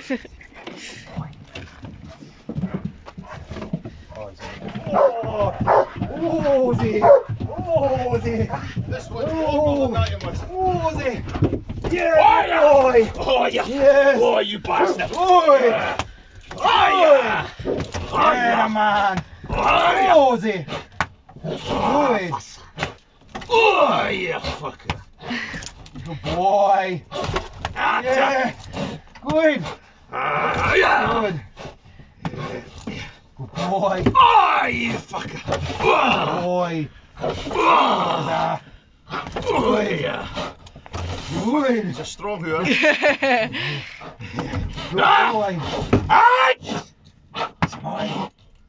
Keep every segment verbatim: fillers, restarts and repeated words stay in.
Oh, oh, Ozzy! Oh, Ozzy! This one's Oh, more than that, you must. oh, Ozzy! Yeah, Oh, yeah. boy! Oh, yeah! Yes! Oh, you bastard! Boy! Yeah. Oh, yeah! Oh, Yeah, yeah! man! Oh, yeah! Oh, Ozzy! Good! Oh, yeah, fucker! Good boy! Ah, Yeah! Good! Ah, yeah! Good! Good boy! Oh, you fucker! Oh, Boy! oh, oh, yeah! Good! It's a strong hoor. Good boy! Ah! Boy!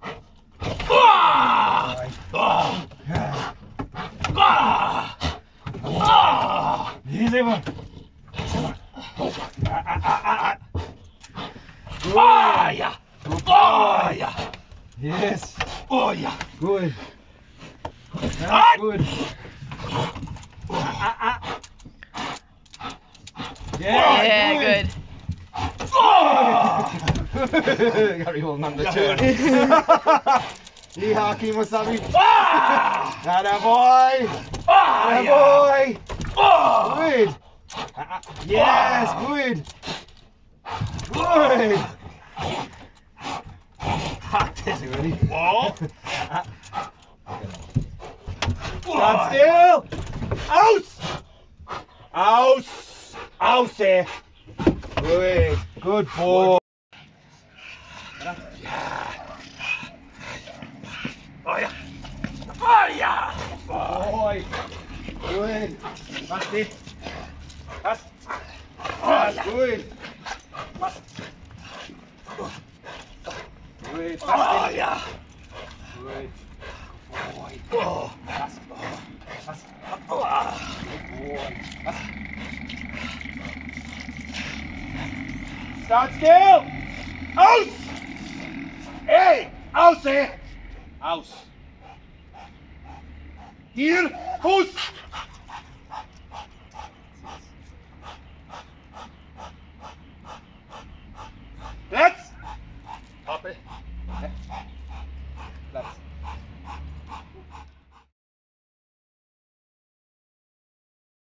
Ah! Ah! Yeah. Ah! Ah! Easy one! Ah, yeah! Oh, yeah! Yes! Oh, yeah! Good! That's Ah! good! Yeah, Yeah, good. Oh! Gary holding on the chair. Yeehaw, Kimosabi. Ah! Atta boy! Ah, Atta yeah. boy! Oh! Good! Yes, good! Good! That is You ready? Whoa! Stand still! Out! Out! Out there! Good! Good boy! Oh, yeah! Oh, yeah! Boy! Good! That's it! That's, Oh, that's yeah! good! Good! That's Oh, it! yeah! Good! Boy! Oh! That's, that's, Oh! boy! That's, stand still! Out! Hey! Out there! Out! Hier! Fuß!